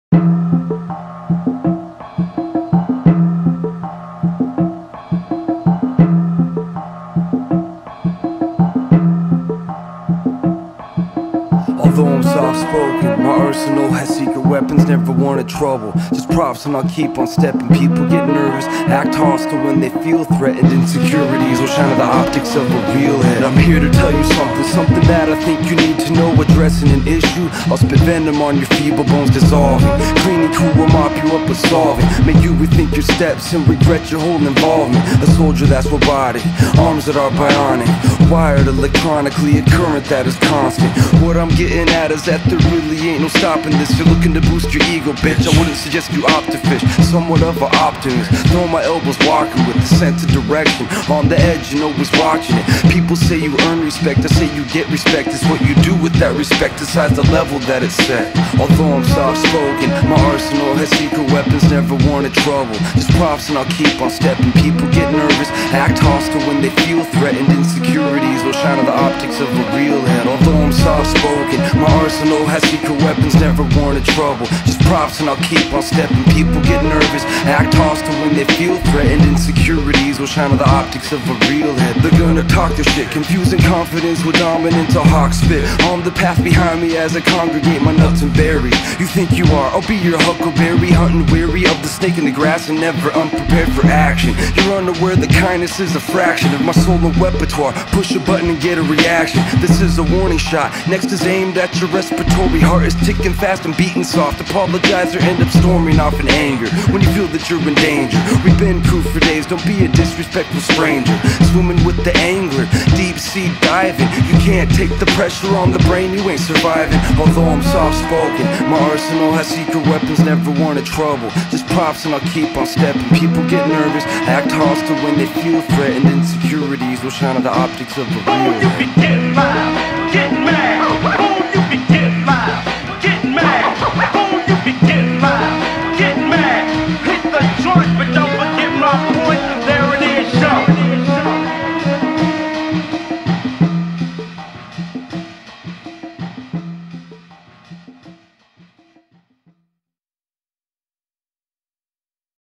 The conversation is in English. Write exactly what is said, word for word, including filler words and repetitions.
Although I'm soft-spoken, my arsenal has secret weapons, never wanted trouble. Just props and I'll keep on stepping. People get nervous, act hostile when they feel threatened. Insecurities will shine on the optics of a real head. I'm here to tell you something, something that I think you need to know. Addressing an issue, I'll spit venom on your feeble bones dissolving. Cleaning crew will mop you up with solving. Make you rethink your steps and regret your whole involvement. A soldier that's robotic, arms that are bionic, wired electronically, a current that is constant. What I'm getting at is that there really ain't no stopping this. You're looking to boost your ego, bitch. I wouldn't suggest you opt to fish. Somewhat of an optimist, throwing my elbows, walking with the sense of direction. On the edge, you know who's watching it. People say you earn respect, I say you get respect. It's what you do with that respect, decides the level that it's set. Although I'm soft-spoken, my arsenal has secret weapons, never wanted trouble. Just props and I'll keep on stepping. People get nervous, act hostile when they feel threatened. Insecurities will shine on the optics of a real head. Although I'm soft-spoken, my arsenal has secret weapons, never wanted trouble. Just props and I'll keep on stepping. People get nervous, act hostile when they feel threatened. Insecurities will shine on the optics of a real head. They're gonna talk their shit, confusing confidence with dominance or hawk spit. On the path behind me as I congregate my nuts and berries. You think you are, I'll be your huckleberry, hunting weary of the snake in the grass and never unprepared for action. You're unaware that kindness is a fraction of my soul and repertoire. Push a button and get a reaction. This is a warning shot, next is aimed at your respiratory. Heart is ticking fast and beating soft. Apologize or end up storming off in anger when you feel that you're in danger. We've been crew for days, don't be a disrespectful stranger. Swimming with the angler, deep sea diving. You can't take the pressure on the brain, you ain't surviving. Although I'm soft-spoken, my arsenal has secret weapons, never wanted trouble. Just props and I'll keep on stepping. People get nervous, act hostile when they feel threatened. Insecurities will shine on the optics of a real Oh, you be getting mad, getting mad.